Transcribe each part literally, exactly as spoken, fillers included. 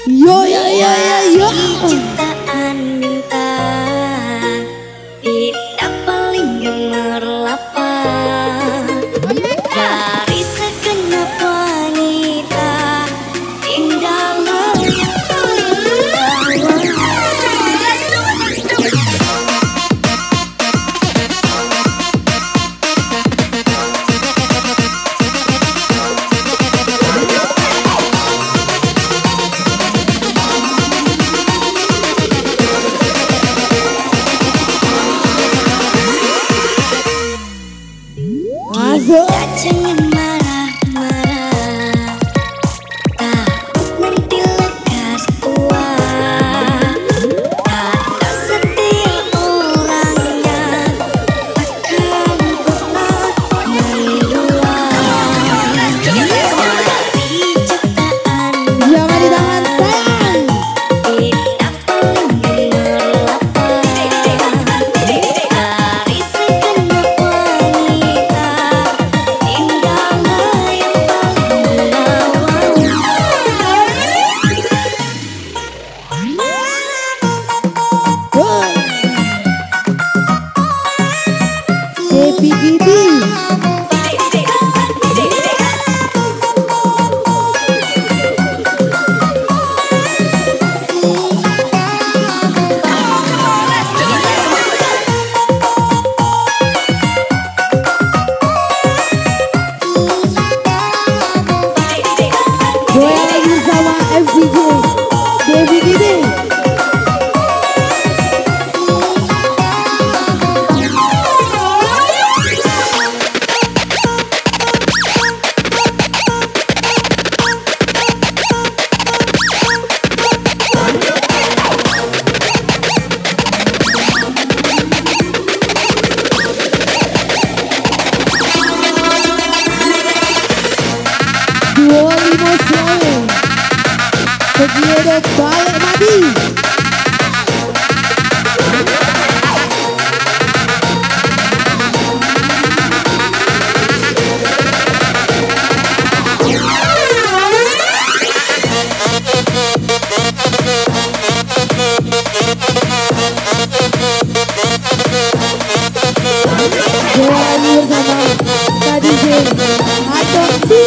Yo yo yo yo yo. Jutaan bintang tidak paling gemerlapan dari segenap wanita indah yang jangan marah-marah, takut nanti lekas tua. Kata setiap orangnya akan pernah mendua. Dari jutaan Jangan di tangan sayang. tidak paling gemerlapan dari segenap wanita. Devi Devi. Goyang lagi sama M V J Devi Devi. Dua lima selalu Kegiatan balik mati. Goyang lagi bersama Kak D J Adopsi.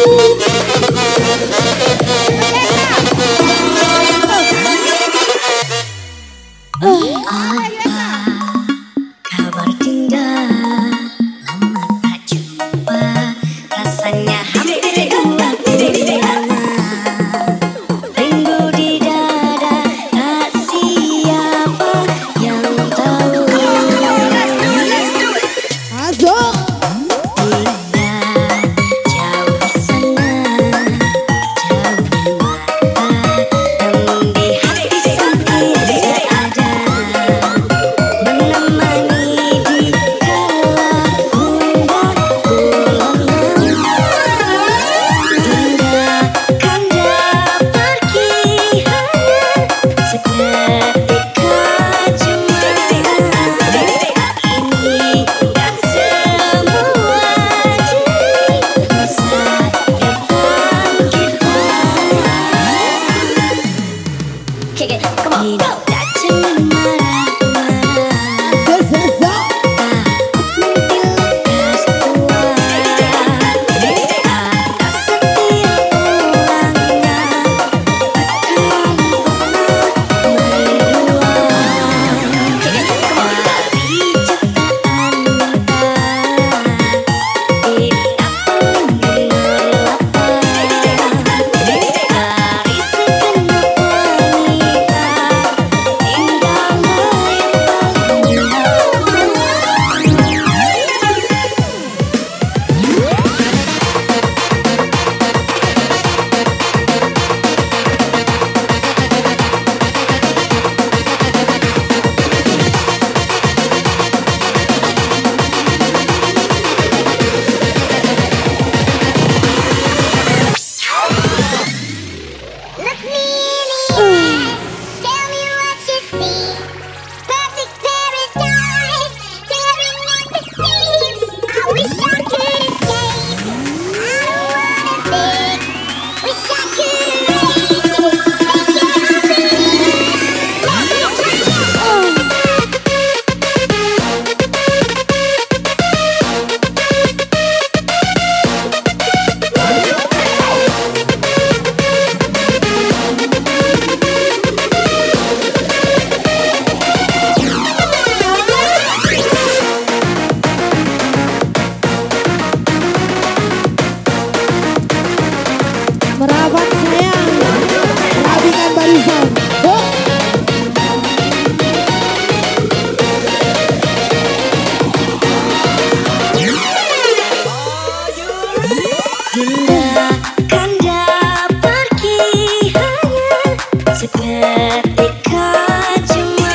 Ketika cuma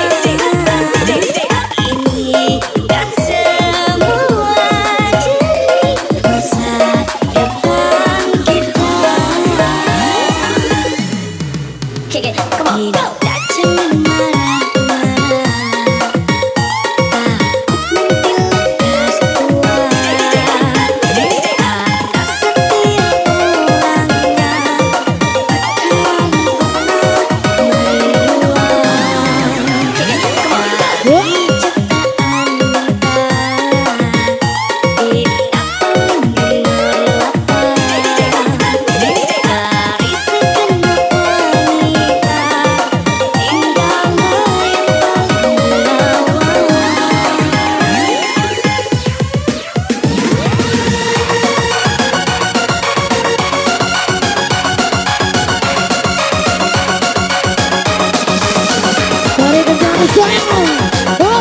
ini dan semua jadi masa depan kita. Okay, okay, come on, go. Tak cemara-mara, takut nanti lekas tua. Atas setiap orangnya akan pernah meriwang. Okay, okay, come on, go. Dari ciptaan kita tidak pernah lapar. Dari segenap wanita indahlah yang paling Mari bersama sama. Oh.